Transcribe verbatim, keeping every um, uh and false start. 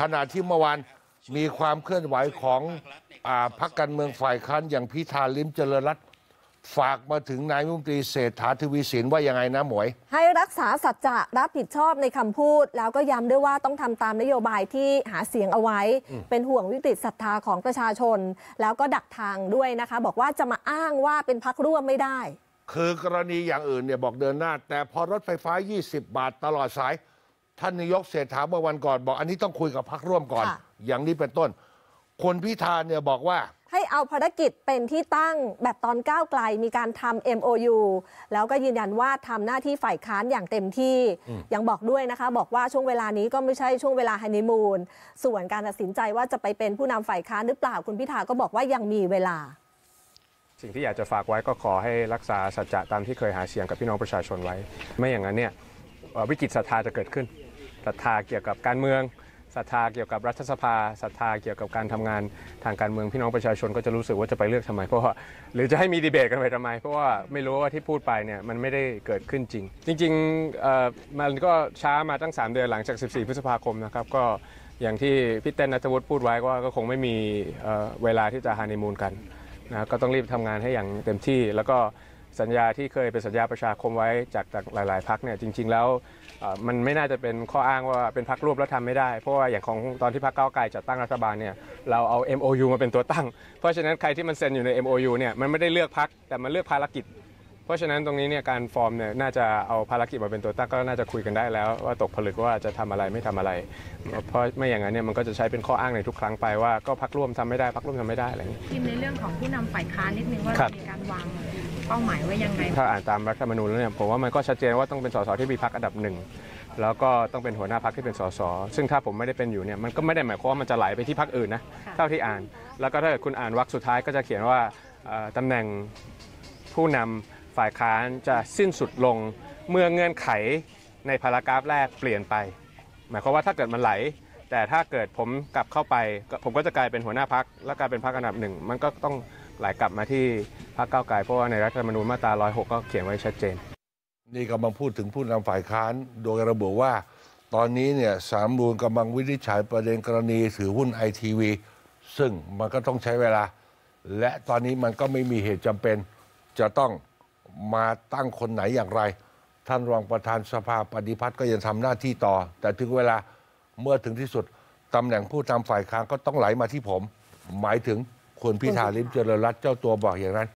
ขณะที่เมื่อวานมีความเคลื่อนไหวของพรรคการเมืองฝ่ายค้านอย่างพิธาลิ้มเจริญรัตน์ฝากมาถึงนายรัฐมนตรีเศรษฐาทวีสินว่ายังไงนะหมวยให้รักษาสัจจะรับผิดชอบในคำพูดแล้วก็ย้ำด้วยว่าต้องทำตามนโยบายที่หาเสียงเอาไว้เป็นห่วงวิกฤตศรัทธาของประชาชนแล้วก็ดักทางด้วยนะคะบอกว่าจะมาอ้างว่าเป็นพรรคร่วมไม่ได้คือกรณีอย่างอื่นเนี่ยบอกเดินหน้าแต่พอรถไฟฟ้ายี่สิบบาทตลอดสายท่านนายกเศรษฐาเมื่อวันก่อนบอกอันนี้ต้องคุยกับพรรคร่วมก่อนอย่างนี้เป็นต้นคนพิธาเนี่ยบอกว่าให้เอาภารกิจเป็นที่ตั้งแบบตอนก้าวไกลมีการทำ เอ็ม โอ ยู แล้วก็ยืนยันว่าทำหน้าที่ฝ่ายค้านอย่างเต็มที่ยังบอกด้วยนะคะบอกว่าช่วงเวลานี้ก็ไม่ใช่ช่วงเวลาฮันนีมูนส่วนการตัดสินใจว่าจะไปเป็นผู้นำฝ่ายค้านหรือเปล่าคุณพิธาก็บอกว่ายังมีเวลาสิ่งที่อยากจะฝากไว้ก็ขอให้รักษาสัจจะตามที่เคยหาเสียงกับพี่น้องประชาชนไว้ไม่อย่างนั้นเนี่ยวิกฤตศรัทธาจะเกิดขึ้นศรัทธาเกี่ยวกับการเมืองศรัทธาเกี่ยวกับรัฐสภาศรัทธาเกี่ยวกับการทำงานทางการเมืองพี่น้องประชาชนก็จะรู้สึกว่าจะไปเลือกทำไมเพราะว่าหรือจะให้มีดีเบตกันไปทำไมเพราะว่าไม่รู้ว่าที่พูดไปเนี่ยมันไม่ได้เกิดขึ้นจริงจริงๆมันก็ช้ามาตั้งสามเดือนหลังจากสิบสี่พฤษภาคมนะครับก็อย่างที่พี่เต้นณัฐวุฒิพูดไว้ว่าก็คงไม่มีเวลาที่จะฮันนีมูนกันนะก็ต้องรีบทำงานให้อย่างเต็มที่แล้วก็สัญญาที่เคยเป็นสัญญาประชาคมไว้จากจากหลายๆพรรคเนี่ยจริงๆแล้วมันไม่น่าจะเป็นข้ออ้างว่าเป็นพรรคร่วมแล้วทำไม่ได้เพราะว่าอย่างของตอนที่พรรคก้าวไกลจัดตั้งรัฐบาลเนี่ยเราเอา เอ็ม โอ ยู มาเป็นตัวตั้งเพราะฉะนั้นใครที่มันเซ็นอยู่ใน เอ็ม โอ ยู เนี่ยมันไม่ได้เลือกพรรคแต่มันเลือกภารกิจเพราะฉะนั้นตรงนี้เนี่ยการฟอร์มเนี่ยน่าจะเอาภารกิจมาเป็นตัวตั้งก็น่าจะคุยกันได้แล้วว่าตกผลึกว่าจะทำอะไรไม่ทำอะไรเพราะไม่อย่างนั้นเนี่ยมันก็จะใช้เป็นข้ออ้างในทุกครั้งไปว่าก็พรรคร่วมทำไม่ได้พรรคร่วมทำไม่ได้อะไรอย่างนี้ทีมในเรื่องของผู้นำฝ่ายค้านนิดนึงว่ามีการวางเป้าหมายไว้ยังไงถ้าอ่านตามรัฐธรรมนูญแล้วเนี่ยผมว่ามันก็ชัดเจนว่าต้องเป็นสสที่มีพรรคอันดับหนึ่งแล้วก็ต้องเป็นหัวหน้าพรรคที่เป็นสสซึ่งถ้าผมไม่ได้เป็นอยู่เนี่ยมันก็ไม่ได้หมายความว่ามันจะไหลไปที่พรรคอื่นนะเท่าที่อ่านแล้วก็ถ้าเกิดคุณอ่านวรรคสุดท้ายก็จะเขียนว่าตำแหน่งผู้นำฝ่ายค้านจะสิ้นสุดลงเมื่อเงื่อนไขในพารากราฟแรกเปลี่ยนไปหมายความว่าถ้าเกิดมันไหลแต่ถ้าเกิดผมกลับเข้าไปผมก็จะกลายเป็นหัวหน้าพรรคและกลายเป็นพรรคอันดับหนึ่งมันก็ต้องไหลกลับมาที่พรรคก้าวไกลเพราะว่าในรัฐธรรมนูญมาตราหนึ่งร้อยหกก็เขียนไว้ชัดเจนนี่กำลังพูดถึงผู้นำฝ่ายค้านโดยระบุว่าตอนนี้เนี่ยศาลรัฐธรรมนูญกำลังวินิจฉัยประเด็นกรณีถือหุ้นไอทีวีซึ่งมันก็ต้องใช้เวลาและตอนนี้มันก็ไม่มีเหตุจำเป็นจะต้องมาตั้งคนไหนอย่างไรท่านรองประธานสภาปฏิพัฒน์ก็ยังทำหน้าที่ต่อแต่ถึงเวลาเมื่อถึงที่สุดตำแหน่งผู้นำฝ่ายค้านก็ต้องไหลมาที่ผมหมายถึงคุณพิธาลิ้มเจริญรัตน์เจ้าตัวบอกอย่างนั้น